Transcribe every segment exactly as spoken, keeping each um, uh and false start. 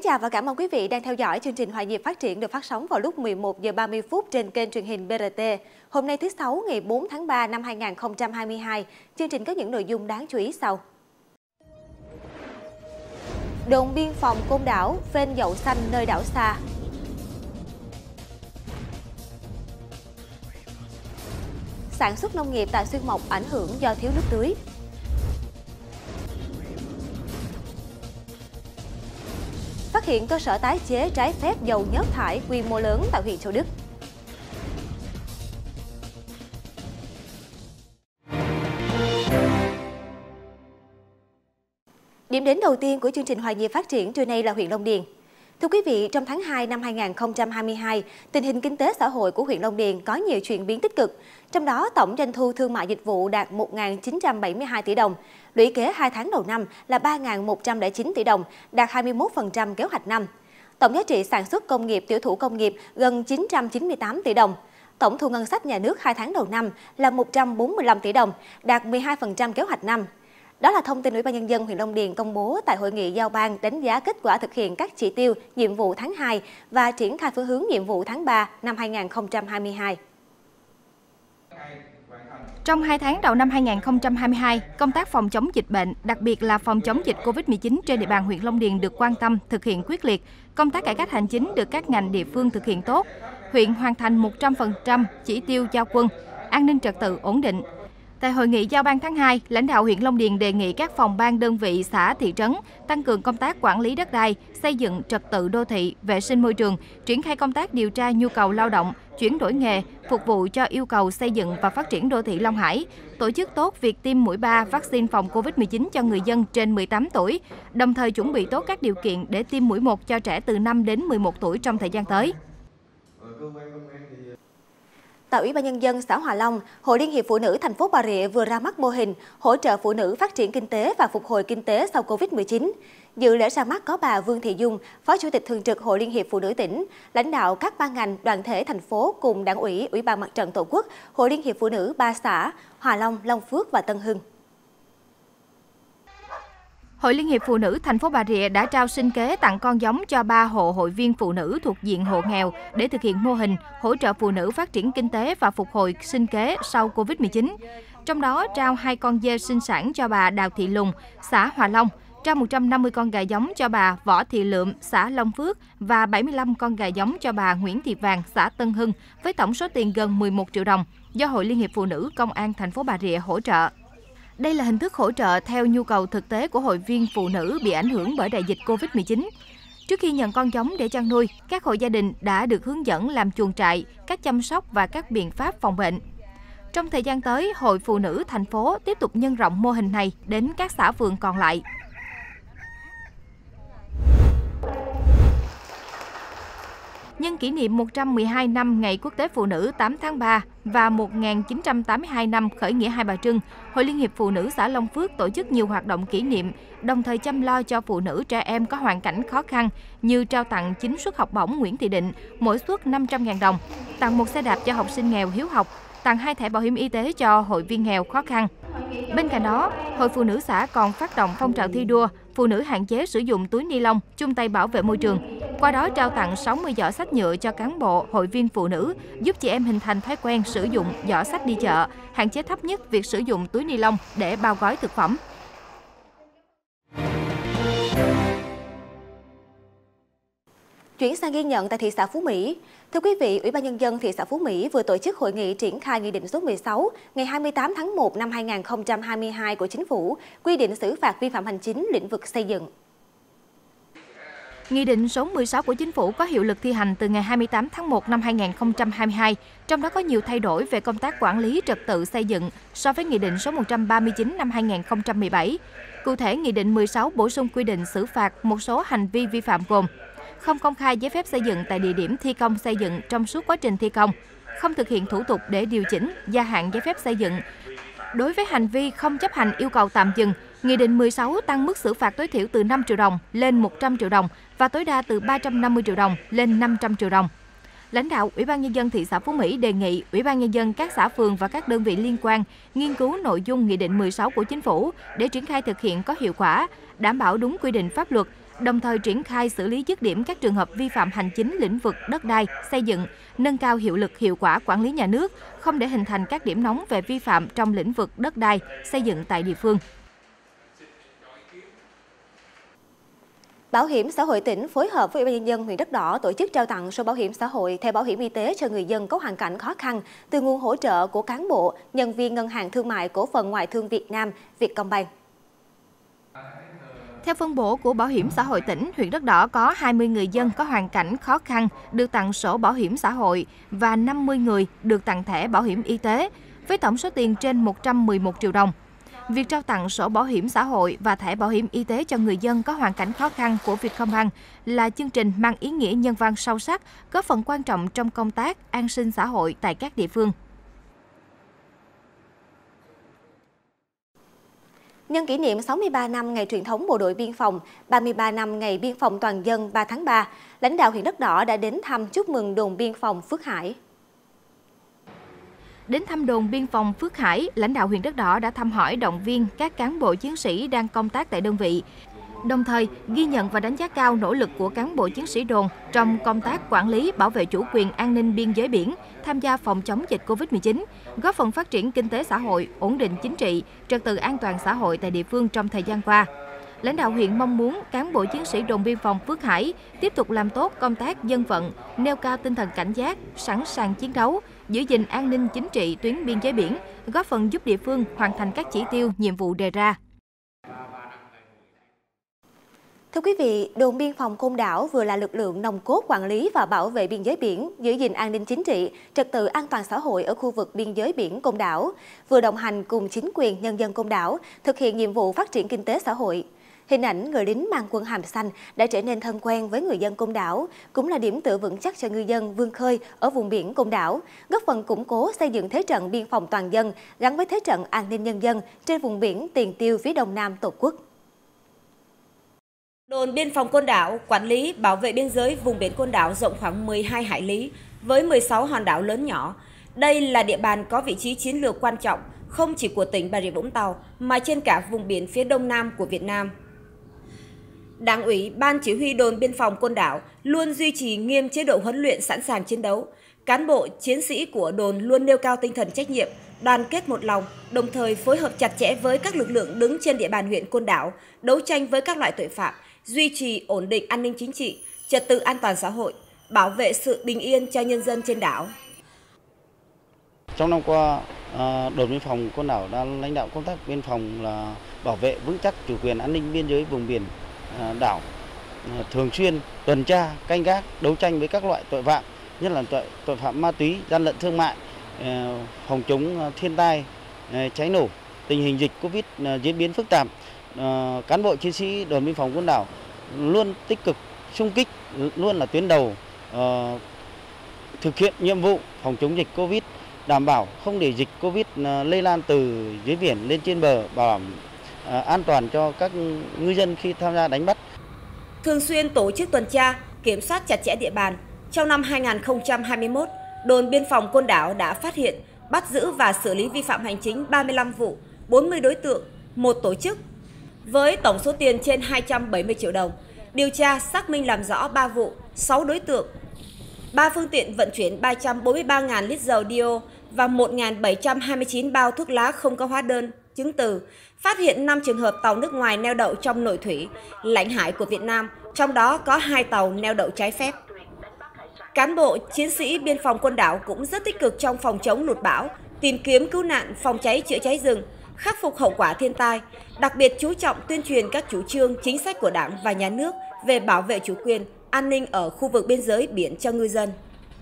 chào và cảm ơn quý vị đang theo dõi chương trình Hòa nhịp phát triển được phát sóng vào lúc mười một giờ ba mươi phút trên kênh truyền hình bê rờ tê. Hôm nay thứ Sáu ngày bốn tháng ba năm hai nghìn không trăm hai mươi hai, chương trình có những nội dung đáng chú ý sau. Đồn biên phòng Côn Đảo phên dậu xanh nơi đảo xa. Sản xuất nông nghiệp tại Xuyên Mộc ảnh hưởng do thiếu nước tưới. Phát hiện cơ sở tái chế trái phép dầu nhớt thải quy mô lớn tại huyện Châu Đức. Điểm đến đầu tiên của chương trình Hòa nhịp phát triển trưa nay là huyện Long Điền. Thưa quý vị, trong tháng hai năm hai nghìn không trăm hai mươi hai, tình hình kinh tế xã hội của huyện Long Điền có nhiều chuyển biến tích cực. Trong đó, tổng doanh thu thương mại dịch vụ đạt một nghìn chín trăm bảy mươi hai tỷ đồng. Lũy kế hai tháng đầu năm là ba nghìn một trăm lẻ chín tỷ đồng, đạt hai mươi mốt phần trăm kế hoạch năm. Tổng giá trị sản xuất công nghiệp, tiểu thủ công nghiệp gần chín trăm chín mươi tám tỷ đồng. Tổng thu ngân sách nhà nước hai tháng đầu năm là một trăm bốn mươi lăm tỷ đồng, đạt mười hai phần trăm kế hoạch năm. Đó là thông tin Ủy ban Nhân dân huyện Long Điền công bố tại hội nghị giao ban đánh giá kết quả thực hiện các chỉ tiêu, nhiệm vụ tháng hai và triển khai phương hướng nhiệm vụ tháng ba năm hai nghìn không trăm hai mươi hai. Trong hai tháng đầu năm hai nghìn không trăm hai mươi hai, công tác phòng chống dịch bệnh, đặc biệt là phòng chống dịch Covid mười chín trên địa bàn huyện Long Điền được quan tâm, thực hiện quyết liệt. Công tác cải cách hành chính được các ngành địa phương thực hiện tốt. Huyện hoàn thành một trăm phần trăm chỉ tiêu giao quân, an ninh trật tự ổn định. Tại hội nghị giao ban tháng hai, lãnh đạo huyện Long Điền đề nghị các phòng ban đơn vị xã thị trấn tăng cường công tác quản lý đất đai, xây dựng trật tự đô thị, vệ sinh môi trường, triển khai công tác điều tra nhu cầu lao động, chuyển đổi nghề, phục vụ cho yêu cầu xây dựng và phát triển đô thị Long Hải, tổ chức tốt việc tiêm mũi ba vaccine phòng Covid mười chín cho người dân trên mười tám tuổi, đồng thời chuẩn bị tốt các điều kiện để tiêm mũi một cho trẻ từ năm đến mười một tuổi trong thời gian tới. Tại Ủy ban Nhân dân xã Hòa Long, Hội Liên hiệp Phụ nữ thành phố Bà Rịa vừa ra mắt mô hình hỗ trợ phụ nữ phát triển kinh tế và phục hồi kinh tế sau Covid mười chín. Dự lễ ra mắt có bà Vương Thị Dung, Phó Chủ tịch Thường trực Hội Liên hiệp Phụ nữ tỉnh, lãnh đạo các ban ngành, đoàn thể thành phố cùng Đảng ủy, Ủy ban Mặt trận Tổ quốc, Hội Liên hiệp Phụ nữ ba xã Hòa Long, Long Phước và Tân Hưng. Hội Liên hiệp Phụ nữ thành phố Bà Rịa đã trao sinh kế tặng con giống cho ba hộ hội viên phụ nữ thuộc diện hộ nghèo để thực hiện mô hình hỗ trợ phụ nữ phát triển kinh tế và phục hồi sinh kế sau Covid mười chín. Trong đó trao hai con dê sinh sản cho bà Đào Thị Lùng, xã Hòa Long, trao một trăm năm mươi con gà giống cho bà Võ Thị Lượm, xã Long Phước và bảy mươi lăm con gà giống cho bà Nguyễn Thị Vàng, xã Tân Hưng với tổng số tiền gần mười một triệu đồng do Hội Liên hiệp Phụ nữ Công an thành phố Bà Rịa hỗ trợ. Đây là hình thức hỗ trợ theo nhu cầu thực tế của hội viên phụ nữ bị ảnh hưởng bởi đại dịch Covid mười chín. Trước khi nhận con giống để chăn nuôi, các hộ gia đình đã được hướng dẫn làm chuồng trại, cách chăm sóc và các biện pháp phòng bệnh. Trong thời gian tới, Hội Phụ nữ thành phố tiếp tục nhân rộng mô hình này đến các xã phường còn lại. Nhân kỷ niệm một trăm mười hai năm Ngày Quốc tế Phụ nữ tám tháng ba và một nghìn chín trăm tám mươi hai năm khởi nghĩa Hai Bà Trưng, Hội Liên hiệp Phụ nữ xã Long Phước tổ chức nhiều hoạt động kỷ niệm, đồng thời chăm lo cho phụ nữ trẻ em có hoàn cảnh khó khăn như trao tặng chín suất học bổng Nguyễn Thị Định, mỗi suất năm trăm nghìn đồng, tặng một xe đạp cho học sinh nghèo hiếu học, tặng hai thẻ bảo hiểm y tế cho hội viên nghèo khó khăn. Bên cạnh đó, Hội Phụ nữ xã còn phát động phong trào thi đua phụ nữ hạn chế sử dụng túi ni lông, chung tay bảo vệ môi trường. Qua đó trao tặng sáu mươi giỏ sách nhựa cho cán bộ, hội viên phụ nữ, giúp chị em hình thành thói quen sử dụng giỏ sách đi chợ, hạn chế thấp nhất việc sử dụng túi ni lông để bao gói thực phẩm. Chuyển sang ghi nhận tại thị xã Phú Mỹ. Thưa quý vị, Ủy ban Nhân dân thị xã Phú Mỹ vừa tổ chức hội nghị triển khai Nghị định số mười sáu ngày hai mươi tám tháng một năm hai nghìn không trăm hai mươi hai của Chính phủ, quy định xử phạt vi phạm hành chính lĩnh vực xây dựng. Nghị định số mười sáu của Chính phủ có hiệu lực thi hành từ ngày hai mươi tám tháng một năm hai nghìn không trăm hai mươi hai, trong đó có nhiều thay đổi về công tác quản lý trật tự xây dựng so với Nghị định số một trăm ba mươi chín năm hai nghìn không trăm mười bảy. Cụ thể, Nghị định mười sáu bổ sung quy định xử phạt một số hành vi vi phạm gồm: không công khai giấy phép xây dựng tại địa điểm thi công xây dựng trong suốt quá trình thi công, không thực hiện thủ tục để điều chỉnh, gia hạn giấy phép xây dựng. Đối với hành vi không chấp hành yêu cầu tạm dừng, Nghị định mười sáu tăng mức xử phạt tối thiểu từ năm triệu đồng lên một trăm triệu đồng và tối đa từ ba trăm năm mươi triệu đồng lên năm trăm triệu đồng. Lãnh đạo Ủy ban Nhân dân thị xã Phú Mỹ đề nghị Ủy ban Nhân dân các xã phường và các đơn vị liên quan nghiên cứu nội dung Nghị định mười sáu của Chính phủ để triển khai thực hiện có hiệu quả, đảm bảo đúng quy định pháp luật, đồng thời triển khai xử lý dứt điểm các trường hợp vi phạm hành chính lĩnh vực đất đai, xây dựng, nâng cao hiệu lực hiệu quả quản lý nhà nước, không để hình thành các điểm nóng về vi phạm trong lĩnh vực đất đai, xây dựng tại địa phương. Bảo hiểm xã hội tỉnh phối hợp với Ủy ban nhân dân huyện Đất Đỏ tổ chức trao tặng sổ bảo hiểm xã hội, thẻ bảo hiểm y tế cho người dân có hoàn cảnh khó khăn từ nguồn hỗ trợ của cán bộ, nhân viên Ngân hàng Thương mại Cổ phần Ngoại thương Việt Nam, Vietcombank. Theo phân bổ của Bảo hiểm xã hội tỉnh, huyện Đất Đỏ có hai mươi người dân có hoàn cảnh khó khăn được tặng sổ bảo hiểm xã hội và năm mươi người được tặng thẻ bảo hiểm y tế, với tổng số tiền trên một trăm mười một triệu đồng. Việc trao tặng sổ bảo hiểm xã hội và thẻ bảo hiểm y tế cho người dân có hoàn cảnh khó khăn của Vietcombank là chương trình mang ý nghĩa nhân văn sâu sắc, góp phần quan trọng trong công tác an sinh xã hội tại các địa phương. Nhân kỷ niệm sáu mươi ba năm ngày truyền thống Bộ đội Biên phòng, ba mươi ba năm ngày Biên phòng toàn dân ba tháng ba, lãnh đạo huyện Đất Đỏ đã đến thăm chúc mừng đồn biên phòng Phước Hải. Đến thăm đồn biên phòng Phước Hải, lãnh đạo huyện Đất Đỏ đã thăm hỏi động viên các cán bộ chiến sĩ đang công tác tại đơn vị, đồng thời ghi nhận và đánh giá cao nỗ lực của cán bộ chiến sĩ đồn trong công tác quản lý, bảo vệ chủ quyền an ninh biên giới biển, tham gia phòng chống dịch Covid mười chín, góp phần phát triển kinh tế xã hội, ổn định chính trị, trật tự an toàn xã hội tại địa phương trong thời gian qua. Lãnh đạo huyện mong muốn cán bộ chiến sĩ đồn biên phòng Phước Hải tiếp tục làm tốt công tác dân vận, nêu cao tinh thần cảnh giác, sẵn sàng chiến đấu, giữ gìn an ninh chính trị tuyến biên giới biển, góp phần giúp địa phương hoàn thành các chỉ tiêu, nhiệm vụ đề ra. Thưa quý vị, đồn biên phòng Côn Đảo vừa là lực lượng nòng cốt quản lý và bảo vệ biên giới biển, giữ gìn an ninh chính trị, trật tự an toàn xã hội ở khu vực biên giới biển Côn Đảo, vừa đồng hành cùng chính quyền nhân dân Côn Đảo thực hiện nhiệm vụ phát triển kinh tế xã hội. Hình ảnh người lính mang quân hàm xanh đã trở nên thân quen với người dân Côn Đảo, cũng là điểm tựa vững chắc cho ngư dân vươn khơi ở vùng biển Côn Đảo, góp phần củng cố xây dựng thế trận biên phòng toàn dân gắn với thế trận an ninh nhân dân trên vùng biển tiền tiêu phía đông nam Tổ quốc. Đồn biên phòng Côn Đảo quản lý bảo vệ biên giới vùng biển Côn Đảo rộng khoảng mười hai hải lý với mười sáu hòn đảo lớn nhỏ. Đây là địa bàn có vị trí chiến lược quan trọng không chỉ của tỉnh Bà Rịa Vũng Tàu mà trên cả vùng biển phía đông nam của Việt Nam. Đảng ủy, Ban chỉ huy đồn biên phòng Côn Đảo luôn duy trì nghiêm chế độ huấn luyện sẵn sàng chiến đấu. Cán bộ, chiến sĩ của đồn luôn nêu cao tinh thần trách nhiệm, đoàn kết một lòng, đồng thời phối hợp chặt chẽ với các lực lượng đứng trên địa bàn huyện Côn Đảo, đấu tranh với các loại tội phạm, duy trì ổn định an ninh chính trị, trật tự an toàn xã hội, bảo vệ sự bình yên cho nhân dân trên đảo. Trong năm qua, đồn biên phòng Côn Đảo đã lãnh đạo công tác biên phòng là bảo vệ vững chắc chủ quyền an ninh biên giới vùng biển đảo, thường xuyên tuần tra, canh gác, đấu tranh với các loại tội phạm, nhất là tội tội phạm ma túy, gian lận thương mại, phòng chống thiên tai, cháy nổ, tình hình dịch Covid diễn biến phức tạp. Cán bộ chiến sĩ đồn biên phòng Côn Đảo luôn tích cực xung kích, luôn là tuyến đầu thực hiện nhiệm vụ phòng chống dịch Covid, đảm bảo không để dịch Covid lây lan từ dưới biển lên trên bờ, bảo đảm an toàn cho các ngư dân khi tham gia đánh bắt. Thường xuyên tổ chức tuần tra, kiểm soát chặt chẽ địa bàn. Trong năm hai nghìn không trăm hai mươi mốt, đồn biên phòng Côn Đảo đã phát hiện, bắt giữ và xử lý vi phạm hành chính ba mươi lăm vụ, bốn mươi đối tượng, một tổ chức, với tổng số tiền trên hai trăm bảy mươi triệu đồng. Điều tra xác minh làm rõ ba vụ, sáu đối tượng, ba phương tiện vận chuyển ba trăm bốn mươi ba nghìn lít dầu diesel và một nghìn bảy trăm hai mươi chín bao thuốc lá không có hóa đơn, chứng từ. Phát hiện năm trường hợp tàu nước ngoài neo đậu trong nội thủy, lãnh hải của Việt Nam, trong đó có hai tàu neo đậu trái phép. Cán bộ, chiến sĩ biên phòng Côn Đảo cũng rất tích cực trong phòng chống lụt bão, tìm kiếm cứu nạn, phòng cháy chữa cháy rừng, khắc phục hậu quả thiên tai, đặc biệt chú trọng tuyên truyền các chủ trương, chính sách của Đảng và Nhà nước về bảo vệ chủ quyền, an ninh ở khu vực biên giới biển cho ngư dân.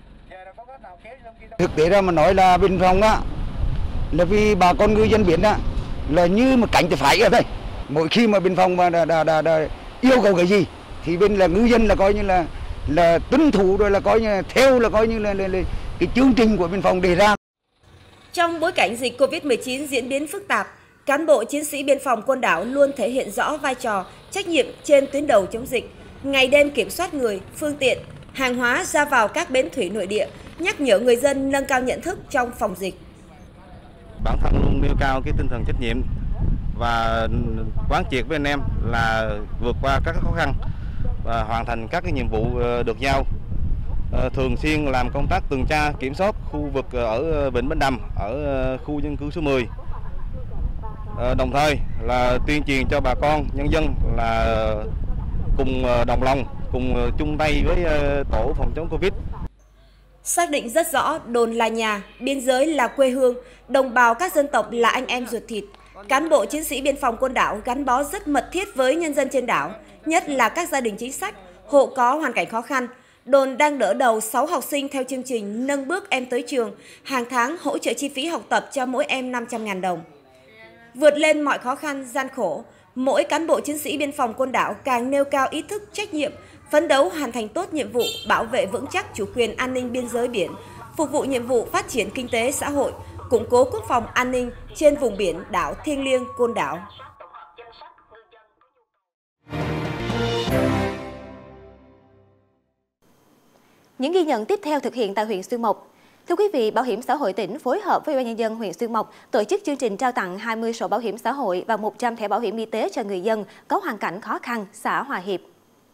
Thực tế ra mà nói là biên phòng á, là vì bà con ngư dân biển á, là như một cánh tay phải ở đây. Mỗi khi mà biên phòng mà đã, đã, đã, đã yêu cầu cái gì thì bên là ngư dân là coi như là là tuân thủ, rồi là coi như là theo là coi như là, là, là cái chương trình của biên phòng đề ra. Trong bối cảnh dịch Covid mười chín diễn biến phức tạp, cán bộ chiến sĩ biên phòng Côn Đảo luôn thể hiện rõ vai trò, trách nhiệm trên tuyến đầu chống dịch, ngày đêm kiểm soát người, phương tiện, hàng hóa ra vào các bến thủy nội địa, nhắc nhở người dân nâng cao nhận thức trong phòng dịch. Bản thân luôn nêu cao cái tinh thần trách nhiệm và quán triệt với anh em là vượt qua các khó khăn, và hoàn thành các cái nhiệm vụ được giao. Thường xuyên làm công tác tuần tra kiểm soát khu vực ở Vịnh Bến Đầm, ở khu dân cư số mười. Đồng thời là tuyên truyền cho bà con nhân dân là cùng đồng lòng, cùng chung tay với tổ phòng chống Covid. Xác định rất rõ đồn là nhà, biên giới là quê hương, đồng bào các dân tộc là anh em ruột thịt. Cán bộ chiến sĩ biên phòng Côn Đảo gắn bó rất mật thiết với nhân dân trên đảo, nhất là các gia đình chính sách, hộ có hoàn cảnh khó khăn. Đồn đang đỡ đầu sáu học sinh theo chương trình Nâng bước em tới trường, hàng tháng hỗ trợ chi phí học tập cho mỗi em năm trăm nghìn đồng. Vượt lên mọi khó khăn, gian khổ, mỗi cán bộ chiến sĩ biên phòng Côn Đảo càng nêu cao ý thức trách nhiệm, phấn đấu hoàn thành tốt nhiệm vụ bảo vệ vững chắc chủ quyền an ninh biên giới biển, phục vụ nhiệm vụ phát triển kinh tế xã hội, củng cố quốc phòng an ninh trên vùng biển đảo thiêng liêng Côn Đảo. Những ghi nhận tiếp theo thực hiện tại huyện Xuyên Mộc. Thưa quý vị, Bảo hiểm xã hội tỉnh phối hợp với Ủy ban nhân dân huyện Xuyên Mộc tổ chức chương trình trao tặng hai mươi sổ bảo hiểm xã hội và một trăm thẻ bảo hiểm y tế cho người dân có hoàn cảnh khó khăn, xã Hòa Hiệp.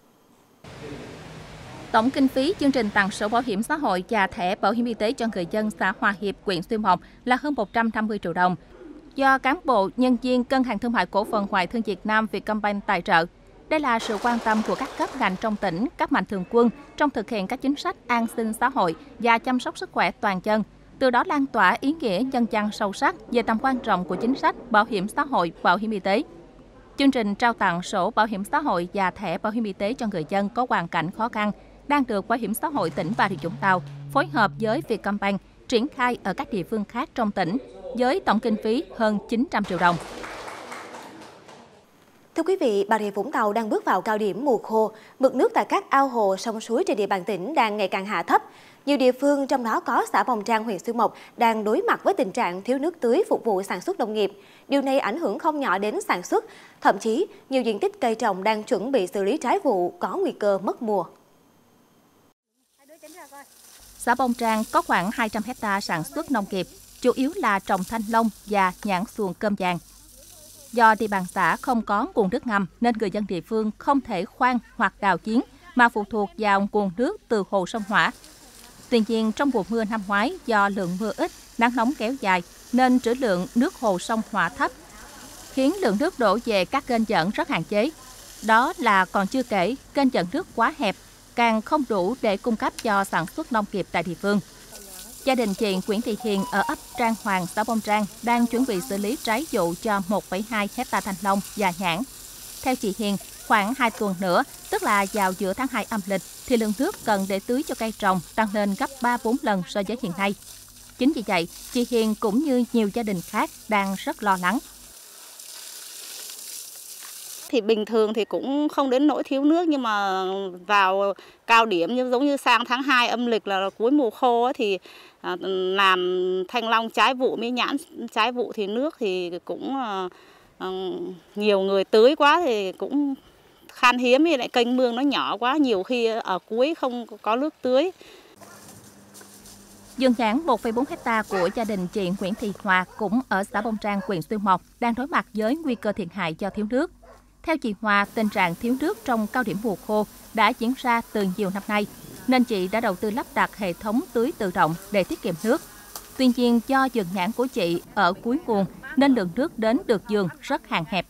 Tổng kinh phí chương trình tặng sổ bảo hiểm xã hội và thẻ bảo hiểm y tế cho người dân xã Hòa Hiệp, huyện Xuyên Mộc là hơn một trăm năm mươi triệu đồng. Do cán bộ, nhân viên Ngân hàng Thương mại Cổ phần Ngoại thương Việt Nam Vietcombank tài trợ. Đây là sự quan tâm của các cấp ngành trong tỉnh, các mạnh thường quân trong thực hiện các chính sách an sinh xã hội và chăm sóc sức khỏe toàn dân. Từ đó lan tỏa ý nghĩa nhân văn sâu sắc về tầm quan trọng của chính sách bảo hiểm xã hội, bảo hiểm y tế. Chương trình trao tặng sổ bảo hiểm xã hội và thẻ bảo hiểm y tế cho người dân có hoàn cảnh khó khăn đang được Bảo hiểm xã hội tỉnh Bà Rịa Vũng Tàu phối hợp với Vietcombank triển khai ở các địa phương khác trong tỉnh với tổng kinh phí hơn chín trăm triệu đồng. Thưa quý vị, Bà Rịa Vũng Tàu đang bước vào cao điểm mùa khô. Mực nước tại các ao hồ, sông suối trên địa bàn tỉnh đang ngày càng hạ thấp. Nhiều địa phương, trong đó có xã Bồng Trang, huyện Xuyên Mộc, đang đối mặt với tình trạng thiếu nước tưới phục vụ sản xuất nông nghiệp. Điều này ảnh hưởng không nhỏ đến sản xuất. Thậm chí, nhiều diện tích cây trồng đang chuẩn bị xử lý trái vụ có nguy cơ mất mùa. Xã Bồng Trang có khoảng hai trăm héc ta sản xuất nông nghiệp, chủ yếu là trồng thanh long và nhãn xuồng cơm vàng. Do địa bàn xã không có nguồn nước ngầm nên người dân địa phương không thể khoan hoặc đào giếng mà phụ thuộc vào nguồn nước từ hồ sông Hỏa. Tuy nhiên, trong mùa mưa năm ngoái do lượng mưa ít, nắng nóng kéo dài nên trữ lượng nước hồ sông Hỏa thấp, khiến lượng nước đổ về các kênh dẫn rất hạn chế. Đó là còn chưa kể kênh dẫn nước quá hẹp, càng không đủ để cung cấp cho sản xuất nông nghiệp tại địa phương. Gia đình chị Nguyễn Thị Hiền ở ấp Trang Hoàng, xã Bông Trang đang chuẩn bị xử lý trái vụ cho một phẩy hai héc ta thanh long và nhãn. Theo chị Hiền, khoảng hai tuần nữa, tức là vào giữa tháng hai âm lịch, thì lượng nước cần để tưới cho cây trồng tăng lên gấp ba bốn lần so với hiện nay. Chính vì vậy, chị Hiền cũng như nhiều gia đình khác đang rất lo lắng. Thì bình thường thì cũng không đến nỗi thiếu nước, nhưng mà vào cao điểm như giống như sang tháng hai âm lịch là cuối mùa khô ấy, thì làm thanh long trái vụ với nhãn trái vụ thì nước thì cũng uh, nhiều người tưới quá thì cũng khan hiếm, với lại kênh mương nó nhỏ quá, nhiều khi ở cuối không có nước tưới. Vườn nhãn một phẩy bốn héc ta của gia đình chị Nguyễn Thị Hòa cũng ở xã Bông Trang, huyện Xuyên Mộc đang đối mặt với nguy cơ thiệt hại do thiếu nước. Theo chị Hòa, tình trạng thiếu nước trong cao điểm mùa khô đã diễn ra từ nhiều năm nay, nên chị đã đầu tư lắp đặt hệ thống tưới tự động để tiết kiệm nước. Tuy nhiên, do vườn nhãn của chị ở cuối nguồn nên lượng nước đến được vườn rất hạn hẹp.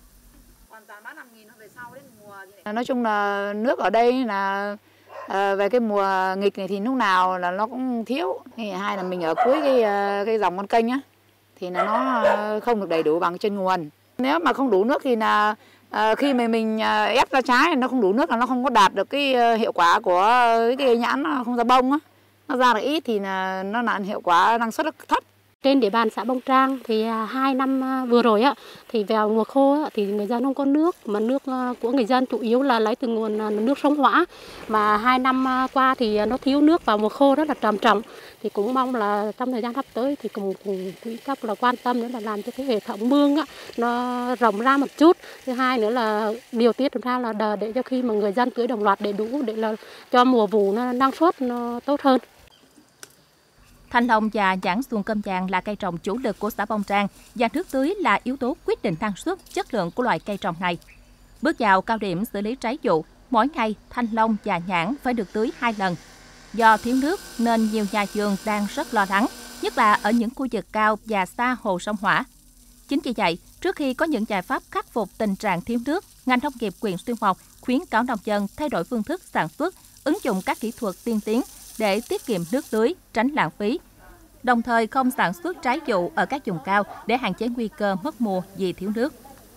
Nói chung là nước ở đây là về cái mùa nghịch này thì lúc nào là nó cũng thiếu. Thì hai là mình ở cuối cái cái dòng con kênh á thì là nó không được đầy đủ bằng trên nguồn. Nếu mà không đủ nước thì là À, khi mà mình à, ép ra trái nó không đủ nước là nó không có đạt được cái uh, hiệu quả của cái cây nhãn, nó không ra bông á, nó ra được ít thì là nó là hiệu quả năng suất rất thấp. Trên địa bàn xã Bông Trang thì hai năm vừa rồi á thì vào mùa khô á, thì người dân không có nước, mà nước của người dân chủ yếu là lấy từ nguồn nước sông Hỏa, mà hai năm qua thì nó thiếu nước vào mùa khô rất là trầm trọng. Thì cũng mong là trong thời gian sắp tới thì cùng cùng quỹ cấp là quan tâm nữa là làm cho cái hệ thống mương á nó rộng ra một chút. Thứ hai nữa là điều tiết làm sao là để cho khi mà người dân tưới đồng loạt để đủ để là cho mùa vụ nó năng suất nó tốt hơn. Thanh long và nhãn xuồng cơm vàng là cây trồng chủ lực của xã Bông Trang và nước tưới là yếu tố quyết định năng suất, chất lượng của loại cây trồng này. Bước vào cao điểm xử lý trái vụ, mỗi ngày thanh long và nhãn phải được tưới hai lần. Do thiếu nước nên nhiều nhà vườn đang rất lo lắng, nhất là ở những khu vực cao và xa hồ sông Hỏa. Chính vì vậy, trước khi có những giải pháp khắc phục tình trạng thiếu nước, ngành nông nghiệp huyện Xuyên Mộc khuyến cáo nông dân thay đổi phương thức sản xuất, ứng dụng các kỹ thuật tiên tiến để tiết kiệm nước tưới, tránh lãng phí. Đồng thời không sản xuất trái vụ ở các vùng cao để hạn chế nguy cơ mất mùa vì thiếu nước.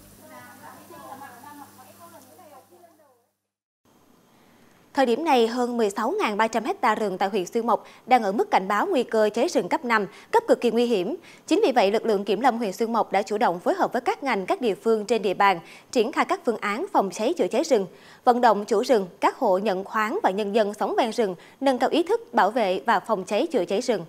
Thời điểm này, hơn mười sáu nghìn ba trăm ha rừng tại huyện Xuyên Mộc đang ở mức cảnh báo nguy cơ cháy rừng cấp năm, cấp cực kỳ nguy hiểm. Chính vì vậy, lực lượng kiểm lâm huyện Xuyên Mộc đã chủ động phối hợp với các ngành, các địa phương trên địa bàn, triển khai các phương án phòng cháy chữa cháy rừng, vận động chủ rừng, các hộ nhận khoán và nhân dân sống ven rừng nâng cao ý thức bảo vệ và phòng cháy chữa cháy rừng.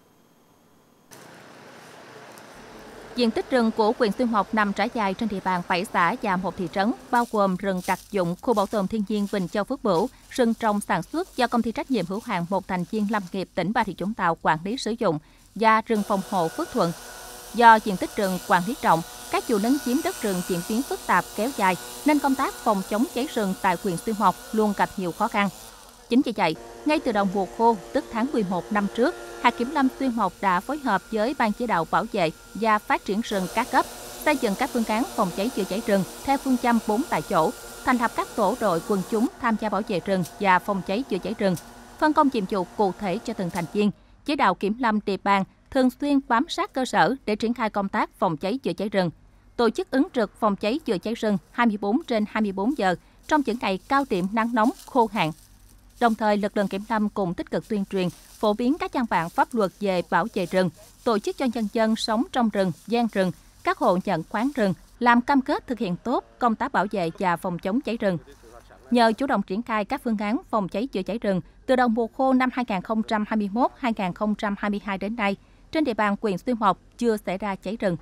Diện tích rừng của huyện Xuyên Mộc nằm trải dài trên địa bàn bảy xã và một thị trấn, bao gồm rừng đặc dụng, khu bảo tồn thiên nhiên Bình Châu Phước Bửu, rừng trồng sản xuất do công ty trách nhiệm hữu hạn một thành viên lâm nghiệp tỉnh Bà Rịa Vũng Tàu quản lý sử dụng và rừng phòng hộ Phước Thuận. Do diện tích rừng quản lý rộng, các vụ lấn chiếm đất rừng diễn biến phức tạp kéo dài nên công tác phòng chống cháy rừng tại huyện Xuyên Mộc luôn gặp nhiều khó khăn. Chính vì vậy, ngay từ đầu mùa khô, tức tháng mười một năm trước, hạt kiểm lâm Xuyên Mộc đã phối hợp với Ban chỉ đạo bảo vệ và phát triển rừng các cấp, xây dựng các phương án phòng cháy chữa cháy rừng theo phương châm bốn tại chỗ, thành lập các tổ đội quần chúng tham gia bảo vệ rừng và phòng cháy chữa cháy rừng, phân công nhiệm vụ cụ thể cho từng thành viên. Chỉ đạo kiểm lâm địa bàn thường xuyên bám sát cơ sở để triển khai công tác phòng cháy chữa cháy rừng, tổ chức ứng trực phòng cháy chữa cháy rừng hai mươi bốn trên hai mươi bốn giờ trong những ngày cao điểm nắng nóng khô hạn. Đồng thời, lực lượng kiểm lâm cũng tích cực tuyên truyền, phổ biến các văn bản pháp luật về bảo vệ rừng, tổ chức cho nhân dân sống trong rừng, gian rừng, các hộ nhận khoán rừng, làm cam kết thực hiện tốt công tác bảo vệ và phòng chống cháy rừng. Nhờ chủ động triển khai các phương án phòng cháy chữa cháy rừng, từ đầu mùa khô năm hai nghìn không trăm hai mươi mốt đến hai nghìn không trăm hai mươi hai đến nay, trên địa bàn huyện Xuyên Mộc chưa xảy ra cháy rừng.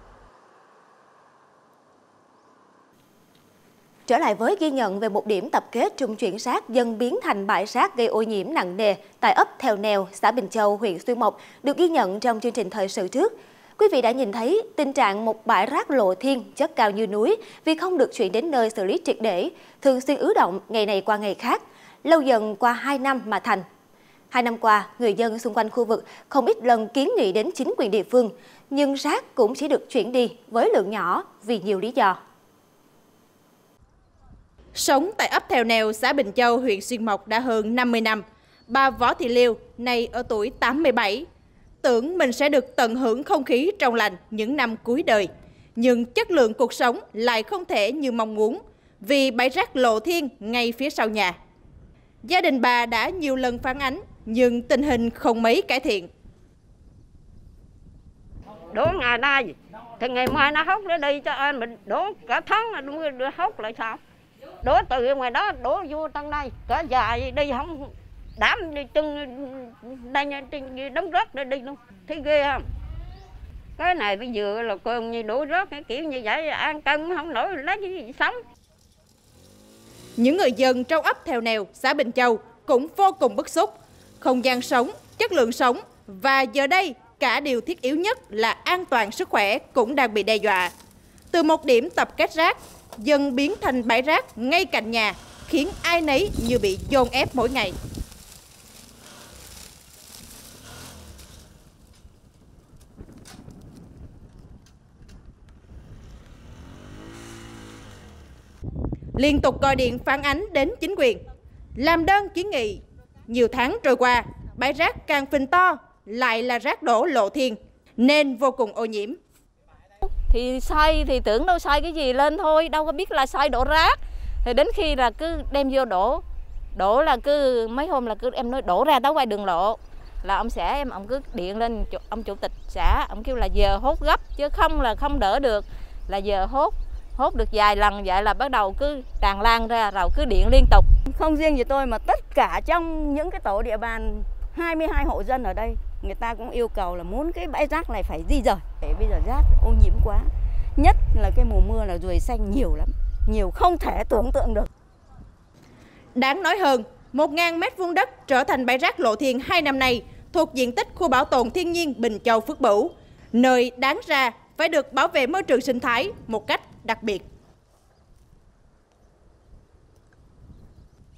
Trở lại với ghi nhận về một điểm tập kết trung chuyển rác dần biến thành bãi rác gây ô nhiễm nặng nề tại ấp Thèo Nèo, xã Bình Châu, huyện Xuyên Mộc được ghi nhận trong chương trình thời sự trước. Quý vị đã nhìn thấy tình trạng một bãi rác lộ thiên chất cao như núi vì không được chuyển đến nơi xử lý triệt để, thường xuyên ứ động ngày này qua ngày khác, lâu dần qua hai năm mà thành. Hai năm qua, người dân xung quanh khu vực không ít lần kiến nghị đến chính quyền địa phương, nhưng rác cũng chỉ được chuyển đi với lượng nhỏ vì nhiều lý do. Sống tại ấp Thèo Nèo, xã Bình Châu, huyện Xuyên Mộc đã hơn năm mươi năm, bà Võ Thị Liêu, nay ở tuổi tám mươi bảy, tưởng mình sẽ được tận hưởng không khí trong lành những năm cuối đời. Nhưng chất lượng cuộc sống lại không thể như mong muốn vì bãi rác lộ thiên ngay phía sau nhà. Gia đình bà đã nhiều lần phản ánh, nhưng tình hình không mấy cải thiện. Đổ ngày nay, thì ngày mai nó hốc nó đi cho anh, mình đổ cả tháng nó hốc lại sao? Đổ từ ngoài đó đổ vô trong đây, cả dài đi không đám đi chân đây đống rác để đi luôn, thấy ghê không? Cái này bây giờ là còn như đổ rác cái kiểu như vậy, ăn cơm không nổi lấy cái gì sống. Những người dân trong ấp Thèo Nèo, xã Bình Châu cũng vô cùng bức xúc. Không gian sống, chất lượng sống và giờ đây cả điều thiết yếu nhất là an toàn sức khỏe cũng đang bị đe dọa. Từ một điểm tập kết rác dần biến thành bãi rác ngay cạnh nhà, khiến ai nấy như bị dồn ép mỗi ngày. Liên tục gọi điện phản ánh đến chính quyền, làm đơn kiến nghị. Nhiều tháng trôi qua, bãi rác càng phình to, lại là rác đổ lộ thiên, nên vô cùng ô nhiễm. Thì xây thì tưởng đâu xây cái gì lên thôi, đâu có biết là xây đổ rác. Thì đến khi là cứ đem vô đổ, đổ là cứ mấy hôm là cứ em nói đổ ra tới ngoài đường lộ. Là ông xã em, ông cứ điện lên ông chủ tịch xã, ông kêu là giờ hốt gấp, chứ không là không đỡ được. Là giờ hốt, hốt được vài lần vậy là bắt đầu cứ tràn lan ra, rồi cứ điện liên tục. Không riêng gì tôi mà tất cả trong những cái tổ địa bàn hai mươi hai hộ dân ở đây, người ta cũng yêu cầu là muốn cái bãi rác này phải di dời. Để bây giờ rác ô nhiễm quá, nhất là cái mùa mưa là ruồi xanh nhiều lắm, nhiều không thể tưởng tượng được. Đáng nói hơn, một nghìn mét vuông đất trở thành bãi rác lộ thiên hai năm nay thuộc diện tích khu bảo tồn thiên nhiên Bình Châu Phước Bửu, nơi đáng ra phải được bảo vệ môi trường sinh thái một cách đặc biệt.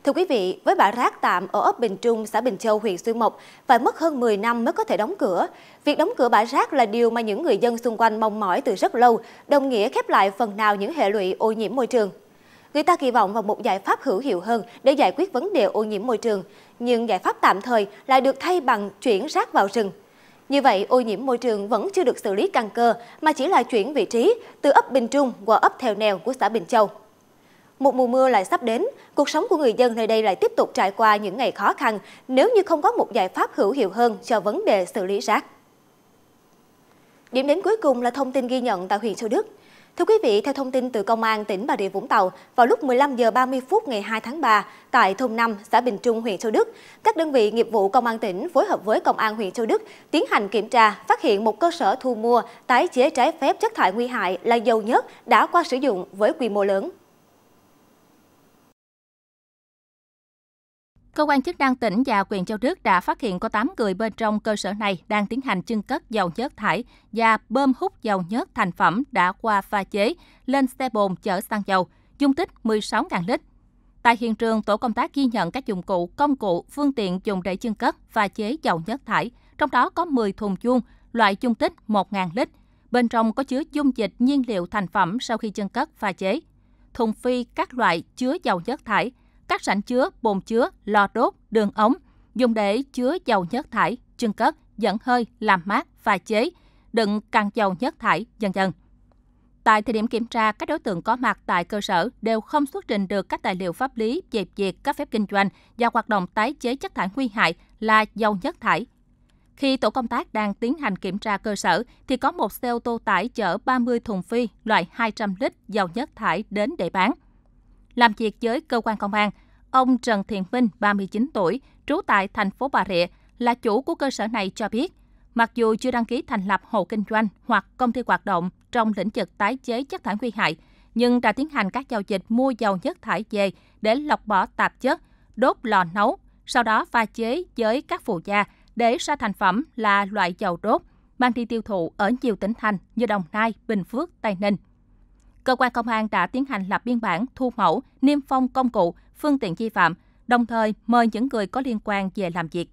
Thưa quý vị, với bãi rác tạm ở ấp Bình Trung, xã Bình Châu, huyện Xuyên Mộc phải mất hơn mười năm mới có thể đóng cửa. Việc đóng cửa bãi rác là điều mà những người dân xung quanh mong mỏi từ rất lâu, đồng nghĩa khép lại phần nào những hệ lụy ô nhiễm môi trường. Người ta kỳ vọng vào một giải pháp hữu hiệu hơn để giải quyết vấn đề ô nhiễm môi trường, nhưng giải pháp tạm thời lại được thay bằng chuyển rác vào rừng. Như vậy, ô nhiễm môi trường vẫn chưa được xử lý căn cơ, mà chỉ là chuyển vị trí từ ấp Bình Trung qua ấp Thèo Nèo của xã Bình Châu. Một mùa mưa lại sắp đến, cuộc sống của người dân nơi đây lại tiếp tục trải qua những ngày khó khăn nếu như không có một giải pháp hữu hiệu hơn cho vấn đề xử lý rác. Điểm đến cuối cùng là thông tin ghi nhận tại huyện Châu Đức. Thưa quý vị, theo thông tin từ Công an tỉnh Bà Rịa Vũng Tàu, vào lúc mười lăm giờ ba mươi phút ngày hai tháng ba, tại thôn năm, xã Bình Trung, huyện Châu Đức, các đơn vị nghiệp vụ Công an tỉnh phối hợp với Công an huyện Châu Đức tiến hành kiểm tra, phát hiện một cơ sở thu mua, tái chế trái phép chất thải nguy hại là dầu nhớt đã qua sử dụng với quy mô lớn. Cơ quan chức năng tỉnh và huyện Châu Đức đã phát hiện có tám người bên trong cơ sở này đang tiến hành chưng cất dầu nhớt thải và bơm hút dầu nhớt thành phẩm đã qua pha chế lên xe bồn chở xăng dầu, dung tích mười sáu nghìn lít. Tại hiện trường, tổ công tác ghi nhận các dụng cụ, công cụ, phương tiện dùng để chưng cất, pha chế dầu nhớt thải, trong đó có mười thùng chuông, loại dung tích một nghìn lít. Bên trong có chứa dung dịch nhiên liệu thành phẩm sau khi chưng cất, pha chế. Thùng phi các loại chứa dầu nhớt thải, các rãnh chứa, bồn chứa, lò đốt, đường ống, dùng để chứa dầu nhớt thải, chưng cất, dẫn hơi, làm mát, pha chế, đựng can dầu nhớt thải, vân vân. Tại thời điểm kiểm tra, các đối tượng có mặt tại cơ sở đều không xuất trình được các tài liệu pháp lý về việc cấp phép kinh doanh và hoạt động tái chế chất thải nguy hại là dầu nhớt thải. Khi tổ công tác đang tiến hành kiểm tra cơ sở, thì có một xe ô tô tải chở ba mươi thùng phi loại hai trăm lít dầu nhớt thải đến để bán. Làm việc với cơ quan công an, ông Trần Thiện Minh, ba mươi chín tuổi, trú tại thành phố Bà Rịa, là chủ của cơ sở này cho biết, mặc dù chưa đăng ký thành lập hộ kinh doanh hoặc công ty hoạt động trong lĩnh vực tái chế chất thải nguy hại, nhưng đã tiến hành các giao dịch mua dầu nhớt thải về để lọc bỏ tạp chất, đốt lò nấu, sau đó pha chế với các phụ gia để ra thành phẩm là loại dầu đốt, mang đi tiêu thụ ở nhiều tỉnh thành như Đồng Nai, Bình Phước, Tây Ninh. Cơ quan công an đã tiến hành lập biên bản thu mẫu, niêm phong công cụ, phương tiện vi phạm, đồng thời mời những người có liên quan về làm việc.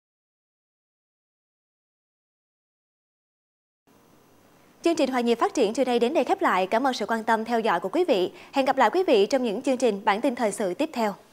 Chương trình Hòa nhịp phát triển trưa nay đến đây khép lại. Cảm ơn sự quan tâm theo dõi của quý vị. Hẹn gặp lại quý vị trong những chương trình bản tin thời sự tiếp theo.